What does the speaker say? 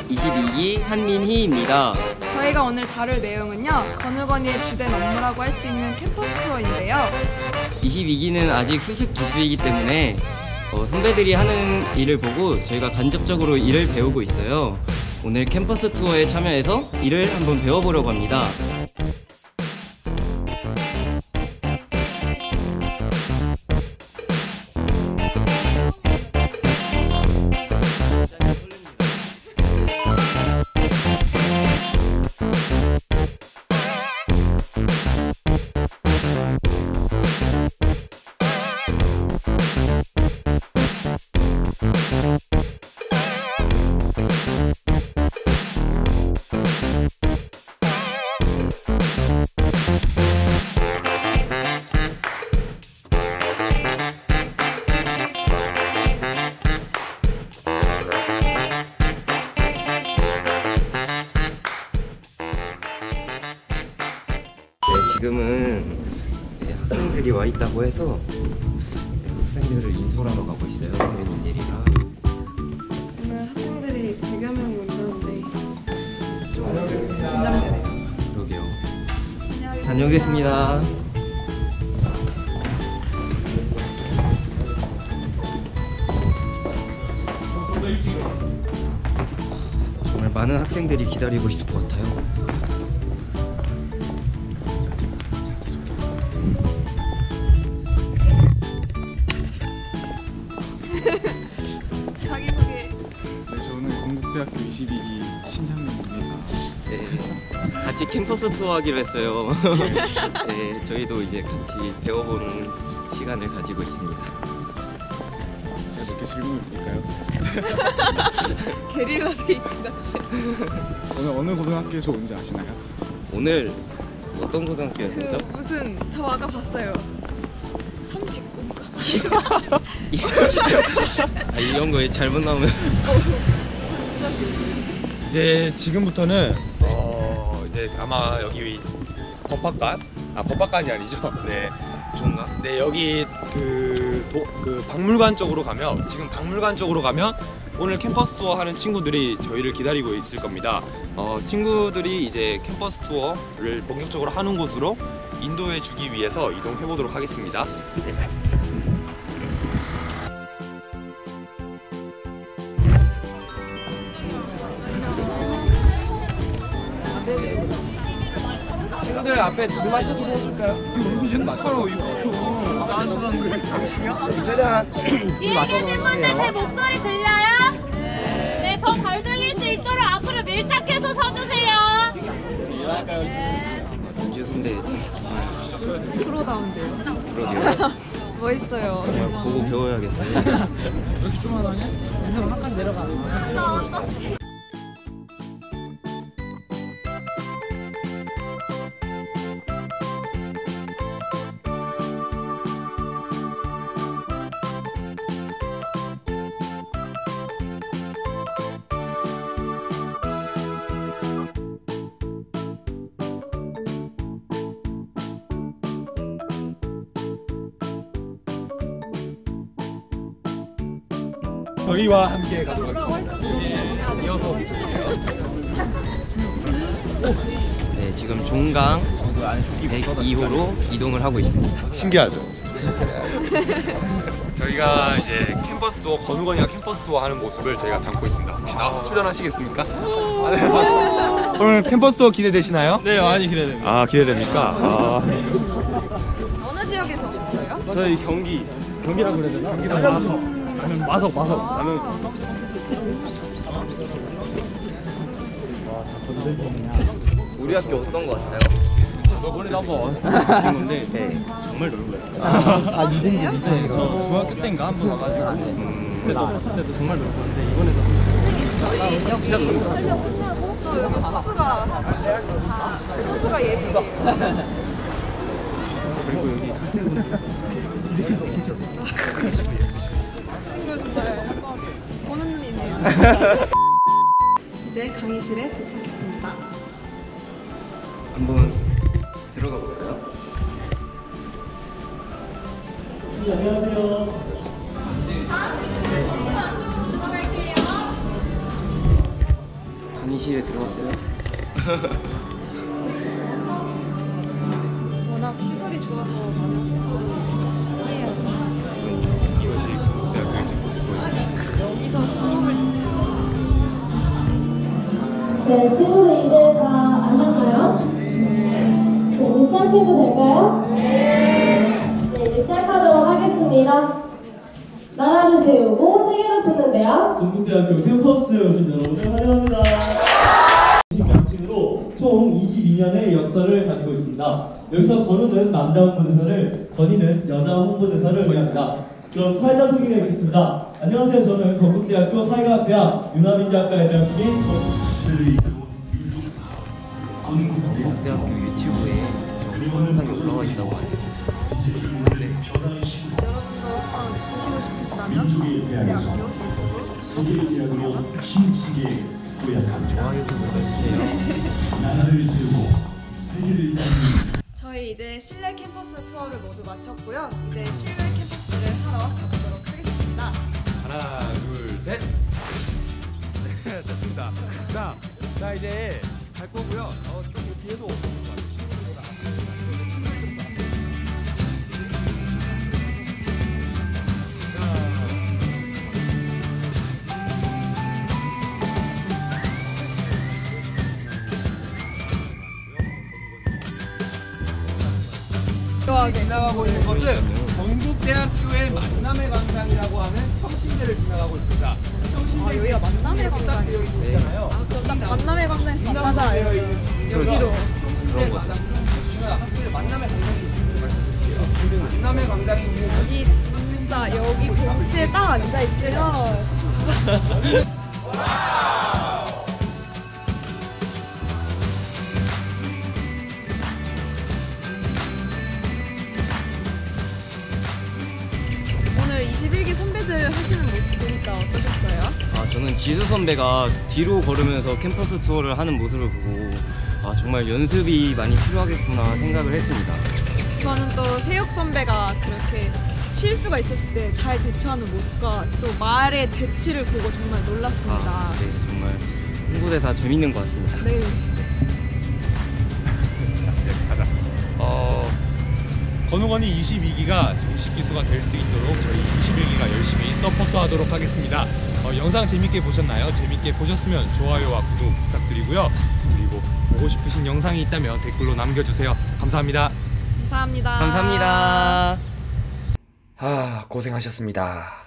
22기 한민희입니다. 저희가 오늘 다룰 내용은요, 건우건이의 주된 업무라고 할 수 있는 캠퍼스 투어인데요. 22기는 아직 수습 기수이기 때문에 선배들이 하는 일을 보고 저희가 간접적으로 일을 배우고 있어요. 오늘 캠퍼스 투어에 참여해서 일을 한번 배워보려고 합니다. 지금은 학생들이 와 있다고 해서 학생들을 인솔하러 가고 있어요. 선배님들이랑. 오늘 학생들이 100여 명이 온다는데 좀 긴장되네요. 그러게요. 다녀오겠습니다. 정말 많은 학생들이 기다리고 있을 것 같아요. 자기소개. 네, 저는 건국대학교 22기 신현민입니다. 네, 같이 캠퍼스 투어 하기로 했어요. 네, 저희도 이제 같이 배워보는 시간을 가지고 있습니다. 제가 몇 개 질문을 드릴까요? 게릴라 데이트다. 오늘 어느 고등학교에서 온지 아시나요? 오늘 어떤 고등학교였죠? 그 무슨 저 아까 봤어요. 39인가? 이런 거에 잘못 나오면 이제 지금부터는 이제 아마 여기 법학관? 법학관이 아니죠. 네, 좋은가? 네, 여기 그 박물관 쪽으로 가면, 지금 박물관 쪽으로 가면 오늘 캠퍼스 투어 하는 친구들이 저희를 기다리고 있을 겁니다. 친구들이 이제 캠퍼스 투어를 본격적으로 하는 곳으로 인도해 주기 위해서 이동해 보도록 하겠습니다. 친구들 앞에 줄 맞춰서 서줄까요? 줄 맞춰서 최대한 줄 맞춰서 제 목소리 들려요? 네, 더 잘 들릴 수 있도록 앞으로 밀착해서 서주세요. 윤지 선배 프로다운데요. 그러게요. 멋있어요. 정말 보고 배워야겠어요. 이렇게 조만하냐? 인생 한칸 내려가. 저희와 함께 가도록 하겠습니다. 이어서 비춰주세요. 네, 지금 종강 102호로 이동을 하고 있습니다. 신기하죠? 저희가 이제 캠퍼스 투어, 건우건이가 캠퍼스 투어 하는 모습을 저희가 담고 있습니다. 혹시 출연하시겠습니까? 오늘 캠퍼스 투어 기대되시나요? 네, 많이 기대됩니다. 아, 기대됩니까? 어느 지역에서 오셨어요? 저희 경기라고 그래야 되나? 경기도 마석. 나는 우리 학교 어떤 거 같아요? 저번에도 한번 왔었던 건데 네. 정말 넓어요. 아, 이분들이? 네, 저 중학교 때인가 한 번 와가지고 그때 나왔을 때도 정말 넓었는데 이번에도 진짜 넓어요. 또 여기 호수가 예술이에요. 그리고 여기 학생분들 친구 정말 보는 눈이 있네요. 이제 강의실에 도착했습니다. 한번 들어가 볼까요? 대기실에 들어왔어요. 워낙 시설이 좋아서 많은 학생들이 신기해하죠. 이것이 건국대학교의 캠퍼스투어입니다. 여기서 수업을 듣습니다. 네, 친구들 이제 다 앉았나요? 네, 이제 시작해도 될까요? 네, 이제 시작하도록 하겠습니다. 나라를 세우고 세계를 푸는데요. 건국대학교 캠퍼스에 오신 여러분을 환영합니다. 명칭으로 총 22년의 역사를 가지고 있습니다. 여기서 건우는 남자 홍보대사를, 건희는 여자 홍보대사를 의미합니다. 그럼 사회자 소개가 있겠습니다. 안녕하세요. 저는 건국대학교 사회과학대학 융합인재학과 여장팀인 건국대학교 유튜브에 영상이 올라와 있다고 하네요. 여러분도 한번 보시고 싶으시다면 건국대학교 유튜브 좋아요 좀 눌러주세요. 저희 이제 실내 캠퍼스 투어를 모두 마쳤고요. 이제 실내 캠퍼스를 하러 가보도록 하겠습니다. 하나, 둘, 셋. 네, 됐습니다. 자 이제 갈 거고요. 좀 뒤에도 지나가고 있는 것은 건국대학교의 만남의 광장이라고 하는 성신대를 지나가고 있습니다. 성신대 여기가 만남의 광장이에요. 여기 있잖아요. 딱 만남의 광장에서 맞아요. 여기로. 그런 거죠. 학교에 만남의 광장이 있는 말씀드릴게요. 만남의 광장이 있는 여기 진짜 여기 벤치에 딱 앉아 있어요. 오늘 21기 선배들 하시는 모습 보니까 어떠셨어요? 아, 저는 지수 선배가 뒤로 걸으면서 캠퍼스 투어를 하는 모습을 보고 아, 정말 연습이 많이 필요하겠구나 생각을 했습니다. 저는 또 세혁 선배가 그렇게 실수가 있었을 때 잘 대처하는 모습과 또 말의 재치를 보고 정말 놀랐습니다. 아, 네, 정말 홍보대사 재밌는 것 같습니다. 네. 건우건이 22기가 정식 기수가 될 수 있도록 저희 21기가 열심히 서포트하도록 하겠습니다. 영상 재밌게 보셨나요? 재밌게 보셨으면 좋아요와 구독 부탁드리고요. 그리고 보고 싶으신 영상이 있다면 댓글로 남겨주세요. 감사합니다. 감사합니다. 감사합니다. 고생하셨습니다.